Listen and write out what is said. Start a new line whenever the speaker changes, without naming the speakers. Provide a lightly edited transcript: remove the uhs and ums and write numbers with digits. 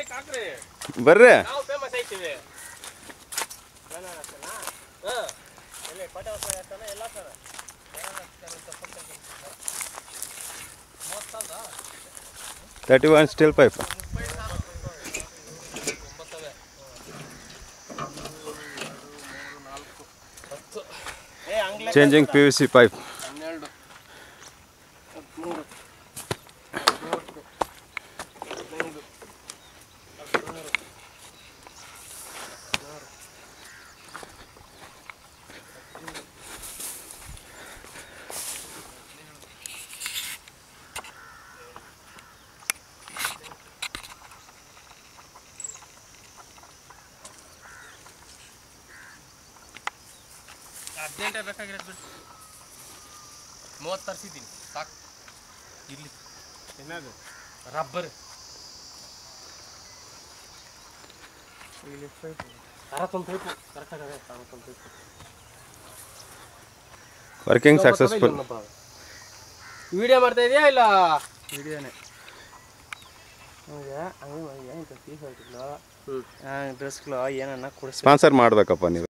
ಬರ್ರಿ $31 steel pipe. Changing PVC pipe.
ಬೇಕಾಗಿರೋದು 30 ತರಿಸಿದ್ದೀನಿ ಸಾಕು ಇರಲಿ ಏನದು ರಬ್ಬರ್ ಇಲ್ಲಿ ಪೈಪ್ 60 ಪೈಪು ಕರೆಕ್ಟಾಗಿ ಅದೇ 60 ಪೈಪು
ವರ್ಕಿಂಗ್ ಸಕ್ಸಸ್ಫುಲ್.
ವಿಡಿಯೋ ಮಾಡ್ತಾ ಇದೆಯಾ ಇಲ್ಲ ವಿಡಿಯೋನೇ ಹಂಗೆ ಹಂಗೆ ಇಂಥ ಪೀಸ್ ಹಾಕಿಲ್ಲ ಡ್ರೆಸ್ಗಳು ಏನನ್ನ ಕೊಡಿಸಿ
ಸ್ಪಾನ್ಸರ್ ಮಾಡಬೇಕಪ್ಪ ನೀವು.